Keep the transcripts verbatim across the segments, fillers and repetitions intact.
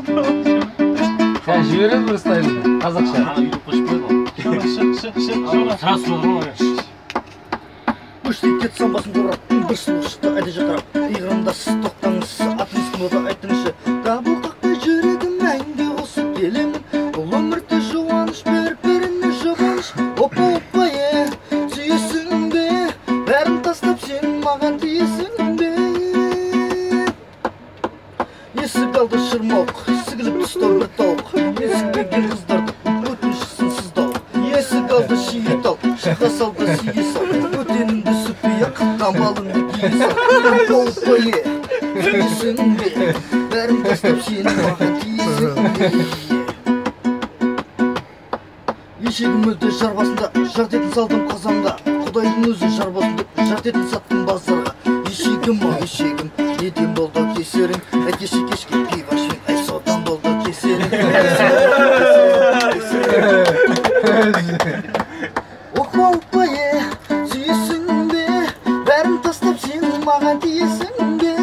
Sen жібереді бір стайлында, қазақша. Ана үйріп қойып қойды ғой. Шық, шық, шық, шық. Сразу сұрадым ғой. Көштей кетсам басын қорап, бір сұлу шықты әді жақырап. Иғырымда сіз тоқтаңыз, атыңыз кім ода айтыңызшы. Дабыл қақпай жүрегім мәңгі қосып келемін. Бұл өмірді жуаныш беріп беріне жұбаныш. Опа опа е, сүйесің бе, бәрін тастап сен маған тиесің бе. Есік алды шырмауық, сігіліп тұстау бір тауық. Есікке кел қыздарды, өтінішсін сыздау. Есік алды шиетал, шыға салды сие сал. Өтеніңді сүппей қыққан балыңды кие сал. Опа е, сүйесің бе, бәрін тастап сен маған тиесің бе. Ешегім өлді жар басында, жарт етін салдым қазанға. Құдайдың өзі жар басын деп, жарт етін саттым базарға. Ешегім ау, ешегім, неден болды кесерің. Әкеші кешке пиво ішпен, әй содан болды кесерің. Опа опа е, сүйесің бе, бәрін тастап сен маған тиесің бе.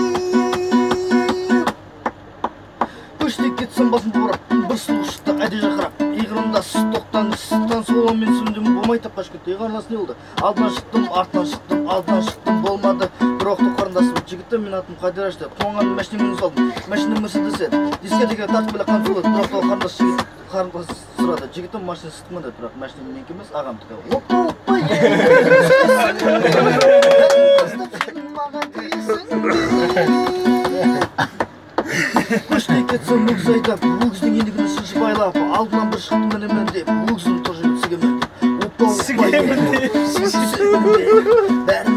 Көштей кетсем басын бұрап, бір сұлу шықты әде жақырап. Иғырымда сіз тоқтаңыз, таң солон мен сүмдім, болмай тапқаш кетті. Иғарнас не болды? Алдынан шықтым, артынан шықтым, алдынан шықтым, болмады. Бір оқты қарындасым, жігітті мен атым Қадираш деп, тоңған мәшінемін салдым, мәшінем Мерседес еді. Дискетеге тартып біле қан солы, бір оқты қарындас жігіт қарындас сұрады. Жігітім машина сытқым деді, бірақ мәшінем менікі емес, ағам тікі. Опа опа е, маған тиесің бе. Көштей кетсем өгіз айдап, өгіздің ендігін үшінші байлап, алдынан бір шықтым мінемен деп, өгіздің тоже сігемен деп. Опа опа е, сүйесің бе, бәрін